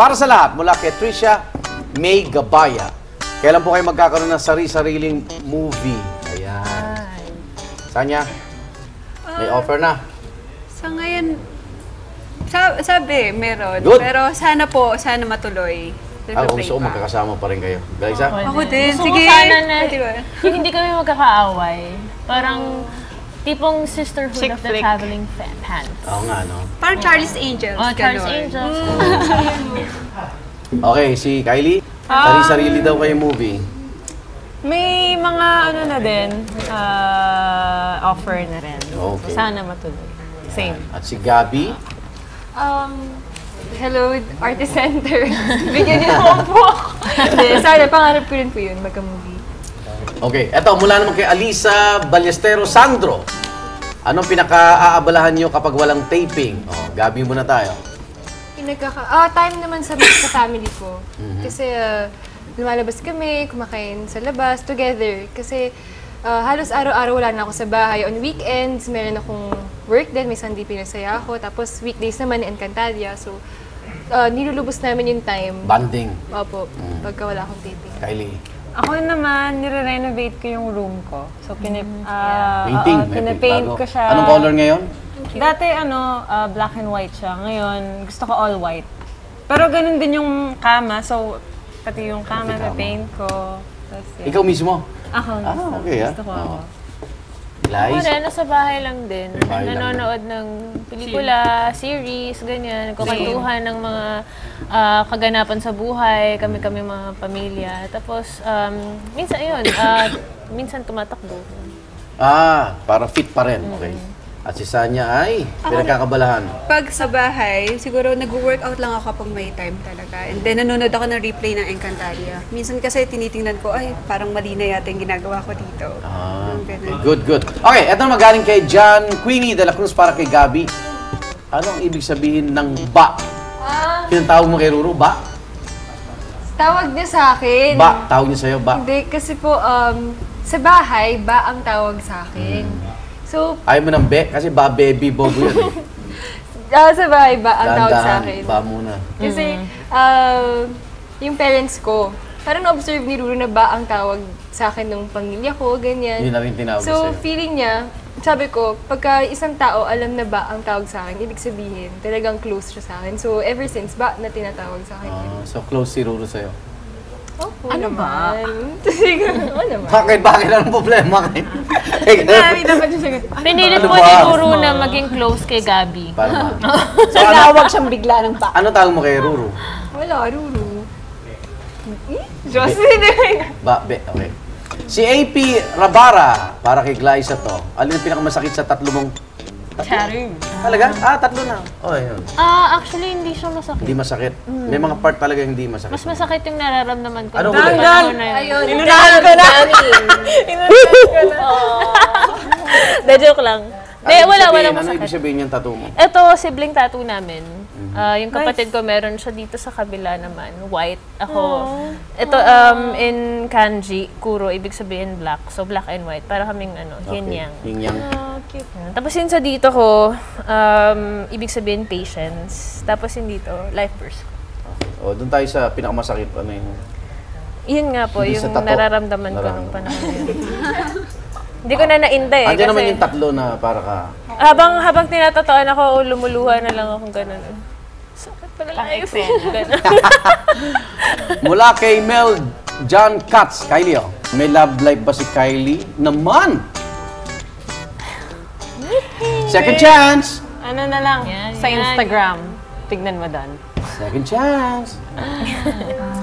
Para sa lahat, mula kay Tricia May Gabaya. Kailan po kayo magkakaroon ng sari-sariling movie? Ayan. Sanya, may offer na. Sa ngayon, sabi, meron. Good. Pero sana matuloy. Kung gusto ko, magkakasama pa rin kayo. Galisa? Ako din. Gusto Sige. ko sana na yung hindi kami magkakaaway. Parang tipong sisterhood Chick of the flick. traveling pants. Oo nga, no? Parang Charlie's Angels. Oh, Charles ganon. Angels. Okay, si Kylie, sari-sarili daw kayo movie. May mga ano na din, offer na rin. Okay. Sana matuloy. Same. At si Gabi, Hello, Artist Center. Bigyan niyo po ako. Sana, pangarap ko rin po yun, magka-movie. okay, eto, mula naman kay Alisa Ballestero Sandro. Anong pinaka-aabalahan nyo kapag walang taping? Oh, Gabi muna tayo. Time naman sa family ko. Kasi lumalabas kami, kumakain sa labas, together. Kasi halos araw-araw wala na ako sa bahay. On weekends, meron akong work din, may Sunday pinasaya ako. Tapos weekdays naman, Encantadia. So, nilulubos namin yung time. Banding. Opo, pagka wala akong taping. Kylie. Ako naman, nire-renovate ko yung room ko. So, Painting. pinapaint Bago. ko siya. Anong color ngayon? Dati, black and white siya. Ngayon, gusto ko all white. Pero ganun din yung kama. So, pati yung kama, paint ko. Tapos, yun. Ikaw mismo? Ako. Okay, Gusto ko ako. Ako Lies? rin, nasa bahay lang din. Bahay lang Nanonood ng pelikula, series, ganyan. Nagkukwentuhan ng mga kaganapan sa buhay, kami-kami mga pamilya. Tapos, minsan yun, minsan tumatakbo. Para fit pa rin. Okay. At si Sanya ay pinagkakabalahan. Pag sa bahay, siguro nag-workout lang ako kapag may time talaga. And then nanonood ako ng replay ng Encantadia. Minsan kasi tinitingnan ko, ay parang mali na yata yung ginagawa ko dito. Okay, good. Okay, eto na magaling kay John Queenie de la Cruz para kay Gabi. Ano ang ibig sabihin ng ba? Pinatawag mo kay Ruru, ba? Tawag niya sa akin. Ba, tawag niya sa'yo, ba? Hindi, kasi po, sa bahay, ba ang tawag sa akin. So, Ayaw mo ng be, kasi ba, baby, bobo yun. sa bahay, ba ang tawag sa akin. Ba muna. Kasi, yung parents ko, parang na-observe ni Ruru na ba ang tawag sa akin ng pamilya ko, ganyan. Yun na rin tinawag So, sa'yo. feeling niya, sabi ko, pagka isang tao alam na ba ang tawag sa akin, ibig sabihin, talagang close siya sa akin. So, ever since, ba na tinatawag sa akin. So, close si Ruru sa'yo. Ano ba? Siguro, naman. Bakit? Anong problema? Pinilit Ano po ba? ni Guru na maging close kay Gabi. Paano? So, nawag siyang bigla ng pa. Ano tawag mo kay Ruru? Wala, Ruru. Jocelyn. Ba, be, okay. Si AP Rabara, para kay Glyza to. Alin ang pinakamasakit sa tatlo mong... Charing. Talaga? Tatlo na. Oh, yun. Actually, hindi siya masakit. Hindi masakit. May mga part talaga hindi masakit. Mas masakit yung nararamdaman ko. Ano nung huli? panahon na yun. Inunahan ko na! Inunahan ko na! De, joke lang. De, wala Ano masakit. ibig sabihin yung tattoo mo? Ito, sibling tattoo namin. Yung kapatid ko, meron siya dito sa kabila naman. White. Ako. Ito, in kanji, kuro, ibig sabihin black. So, black and white. Para kaming, yin-yang. Yin-yang. Tapos yun sa dito ko, ibig sabihin patience. Tapos yun dito, life verse. O, doon tayo sa pinakamasakit. Ano yun? Yun nga po, Hindi sa yung tato. nararamdaman ko nung panahon na yun. Hindi ko na nainda eh. Andiyan naman kasi yung tatlo na para ka... habang tinatatoan ako, lumuluha na lang akong ganun. Sakit pala life eh. Ganun. Mula kay Mel John Katz. Kylie, may love life ba si Kylie? Naman! Second chance! Ano na lang, Yan, sa yan. Instagram. Tignan mo doon. Second chance!